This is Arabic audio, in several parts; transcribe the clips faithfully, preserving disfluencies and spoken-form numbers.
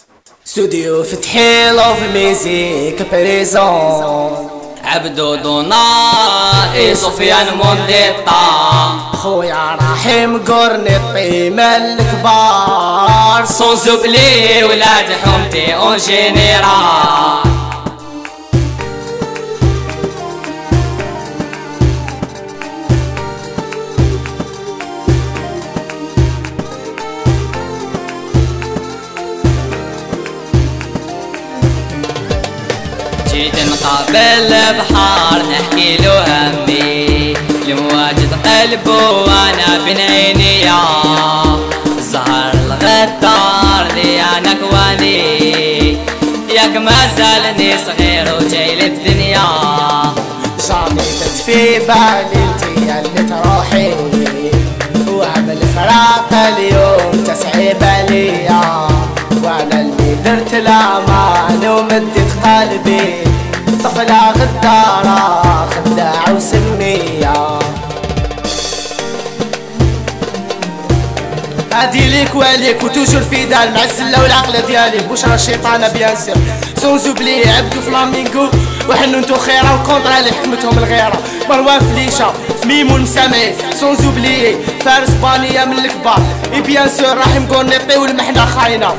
استوديو فتحي لوف ميزيك بريزون عبدو دونا اي سفيان مونديتا خويا رحيم قرنطي مال الكبار صون زبلي ولاد حومتي اون جينيرال جيت نقابل بحار نحكي له همي لمواجد قلبه وانا بين عيني يا زهر الغدار ذي انا كواني ياك ما زالني صغير وجاي للدنيا جاني في بالي انتي اللي تروحي وعمل فراق اليوم تسعي باليا وانا اللي درت الامان ومدت قلبي طفلة غدارة خداعة وسمية هادي ليك وليك وتوجور في دال مع السلة والعقلة ديالي بشرى الشيطانة بيان سير سون زوبلي عبدو فلامينغو وحنونتو خيرة وكونطرا اللي حكمتهم الغيرة مروان فليشة ميمون مسامعي سون زوبلي فارس بانية من الكبار اي بيان سير رحيم قرنطي والمحنة خاينة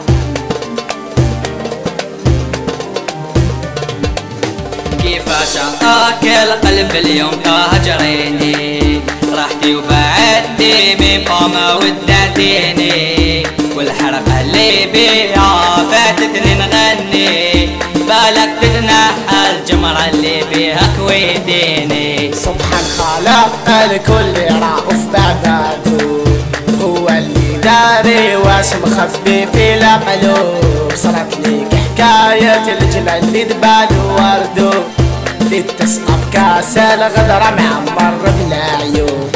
كيفاش اكل قلب اليوم تهجريني راحتي وبعدتي من قامة ودعتيني والحرقة اللي بيها فاتتني نغني بالك تتنحى الجمرة اللي بيها كويديني سبحان خالق الكل رأوف بعباده هو اللي داري واش مخبي في القلوب صارت ليك حكاية الجمال اللي دبال وردو اللي تسقى بكاس الغدرة معمر بالعيوب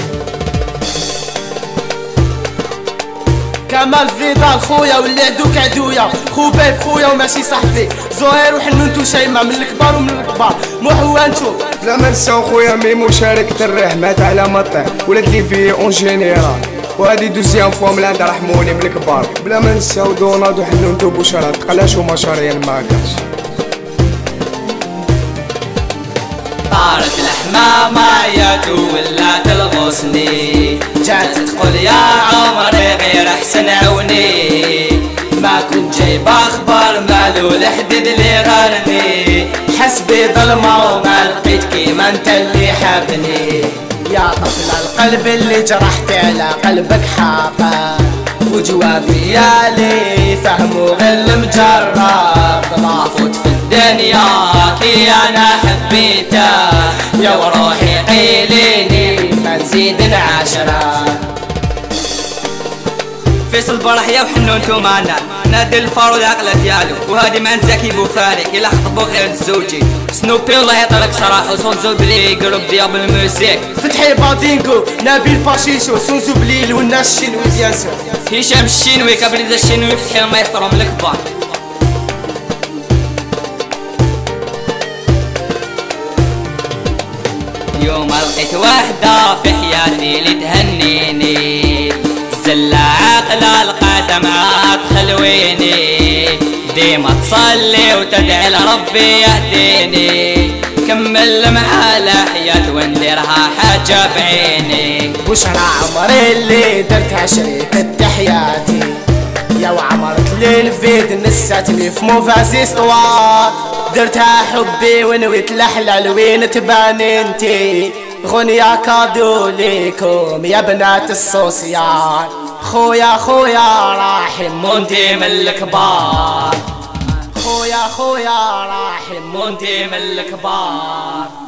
كمال فيدال خويا واللي عدوك عدويا خو بيب خويا وماشي صاحبي زهير وحنونتو شيماء من الكبار ومن الكبار مو حوانتو لا ما نساو خويا ميمو شاركت الريح مات على مطيح ولات لي في اون جينيرال وهادي دوزيام فوا من عند رحموني من الكبار بلا ما نساو دوناد وحنونتو بشرى تقلاشو مشاريين ما كاش طارت الحمامة يا ولات الغصني جات تقول يا عمري غير احسن عوني ما كنت جايب اخبار مالو الحديد اللي غارني حسبي ظلمة وما لقيت كيما انت اللي حابني يا طفل القلب اللي جرحت على قلبك حاقة وجوابي يا لي فهموا غير المجرب ضافوت في الدنيا كي انا حبيته يا وروحي قيليني ما نزيد العشرة فيصل البرح يا وحنونتو معنا نادي الفار والعقلة ديالو وهادي مع زكي بوفاري كي خطبو غير تزوجي سنوبي الله يعطيك صراحة وصون زوبلي جروب ديال الموسيقى فتحي بادينغو نبيل باشيشو سون زوبلي والناس الشينوي ديال سو هشام الشينوي كبريد الشينوي فتحي المايسترو من الكبار يوم لقيت وحدة في حياتي اللي تهنيني زلة عاقلة القدم عاد خلويني ديما تصلي وتدعي لربي يهديني كمل مع الحياة ونديرها حاجة بعيني بشرى عمري اللي درتها شريكة حياتي يا وعمرت ليل فيد نساتني في موفازي اسطوار درتها حبي ونويت الحلال وين تباني انتي غنيا كادو ليكم يا بنات السوسيال خويا خويا راحم مونتي من الكبار خويا خويا راحم مونتي من الكبار